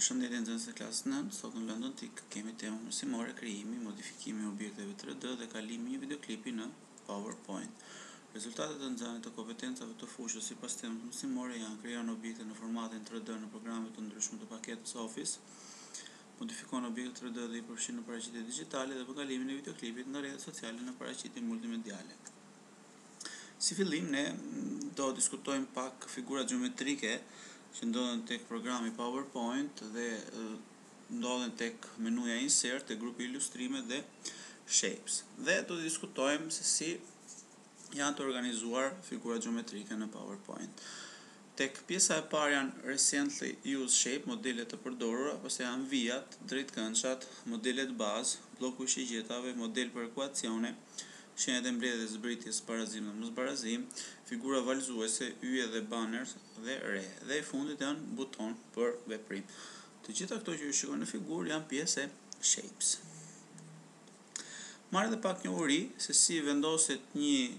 Përshëndetje nxënës e klasës 9, sot në London TIC kemi temën mësimore, krijimi, modifikimi i objekteve 3D dhe kalimi i një videoklipi në PowerPoint. Rezultatet e nxënësit të kompetencave të fushës sipas temës mësimore janë: krijon objekte në formatin 3D në programe të ndryshme të paketës Office, modifikon objekte 3D dhe i përfshin në paraqitje digjitale dhe për kalimin e videoklipit në rrjetet sociale në paraqitje multimediale. Si fillim, ne do diskutojmë pak figura geometrike që ndodhen tek programi PowerPoint dhe ndodhen tek menuja Insert e grupi Ilustrime dhe Shapes. Dhe do të diskutojmë se si janë të organizuar figurat geometrike në PowerPoint. Tek pjesa e parë janë Recently Used Shape, modelet të përdorura, pastaj janë vijat, drejtkëndshat, modelet bazë, bloku i shigjetave, model për ekuacione, shenjat e mbledhjes, zbritjes, barazim dhe mosbarazim, figura valzuese, yje dhe banners dhe re. Dhe i fundit janë buton për veprim. Të gjitha këto që ju shikoni në figurë janë pjesë e Shapes. Marrë edhe pak njohuri se si vendoset një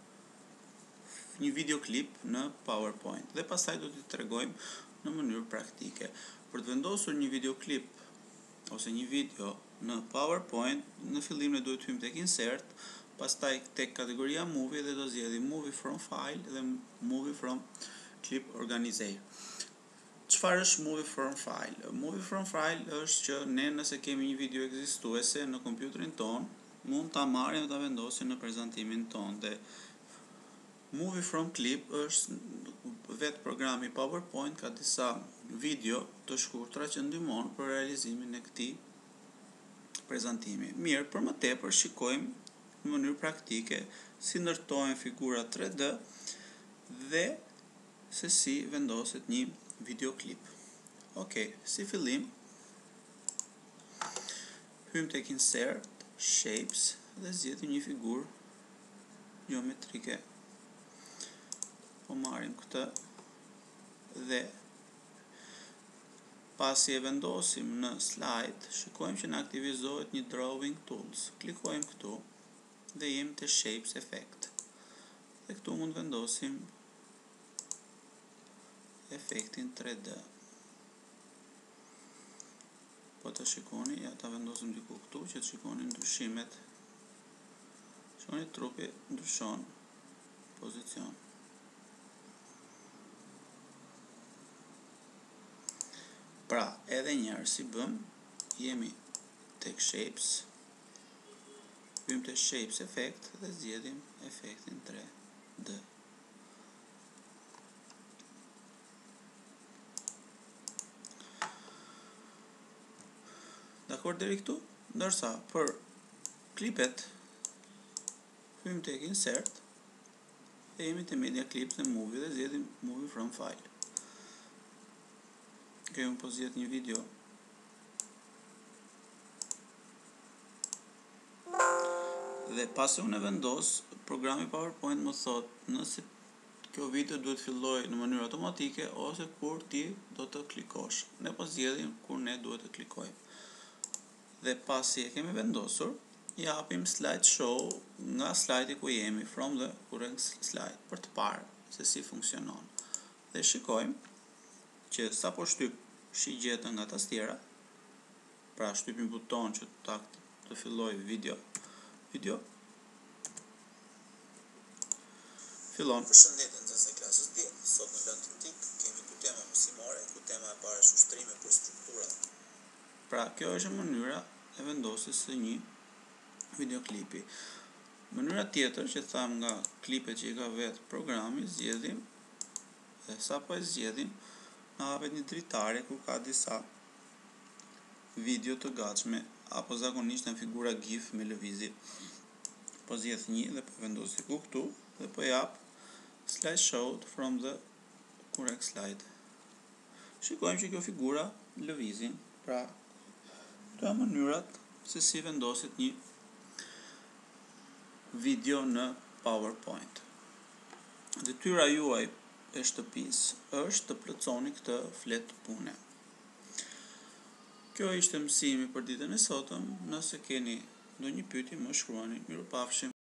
videoklip në PowerPoint dhe pastaj do t'i tregojmë në mënyrë praktike. Për të vendosur një videoklip ose një video në PowerPoint, në fillim ne duhet të hyjmë tek Insert, pastaj tek kategoria Movie dhe do zgjedhim Movie from File dhe Movie from Clip Organizer. Çfarë është Movie from File? Movie from File është që ne nëse kemi një video ekzistuese në kompjuterin ton, mund ta marrim dhe ta vendosim në prezantimin ton. Dhe Movie from Clip është vetë programi PowerPoint, ka disa video të shkurtra që ndihmon për realizimin e këtij prezantimi. Mirë, për më tepër shikojmë në mënyrë praktike si ndërtohen figura 3D dhe se si vendoset një videoklip. Okej, si fillim hyjmë tek Insert, Shapes dhe zgjedhim një figurë geometrike. Po marrim këtë dhe pasi e vendosim në slide, shikojmë që na aktivizohet një Drawing Tools. Klikojmë këtu dhe jemi te Shapes Effect. Dhe këtu mund vendosim efektin 3D. Po të shikoni, ja ta vendosim diku këtu që të shikoni ndryshimet. Shikoni trupi ndryshon pozicion. Pra, edhe njerë si bëm, jemi tek Shapes, hyjmë te Shapes Effect dhe zgjedhim efektin 3D. Dakor deri këtu? Ndërsa për klipet hyjmë tek Insert dhe jemi te Media Clips dhe Movie dhe zgjedhim Movie from File. Këtu po zgjedh një video. Dhe pasi unë e vendos, programi PowerPoint më thot nëse kjo video duhet filloj në mënyrë automatike ose kur ti do të klikosh. Ne po zgjedhim kur ne duhet të klikojmë. Dhe pasi e kemi vendosur, japim slide show nga slajdi ku jemi, from the current slide, për të parë se si funksionon. Dhe shikojmë që sa po shtyp shigjetën nga tastiera, pra shtypim buton që të filloj video, fillon. Përshëndetje nxënës e klasës 10, sot në London TIC kemi dy tema mësimore, ku tema e parë është ushtrime për struktura. Pra, kjo është mënyra e vendosjes së një videoklipi. Mënyra tjetër që tham nga klipet që i ka vetë programi, zgjedhim dhe sa po e zgjedhim, na hapet një dritare ku ka disa video të gatshme apo zakonisht në figura GIF me lëvizje. Po zgjedh një dhe po vendos diku këtu dhe po jap slide show from the correct slide. Shikojmë që kjo figura lëvizin. Pra, këto janë mënyrat se si vendoset një video në PowerPoint. Detyra juaj e shtëpisë është të plotësoni këtë flet pune. Kjo ishte mësimi për ditën e sotëm. Nëse keni ndonjë pyetje, më shkruani. Mirupafshim.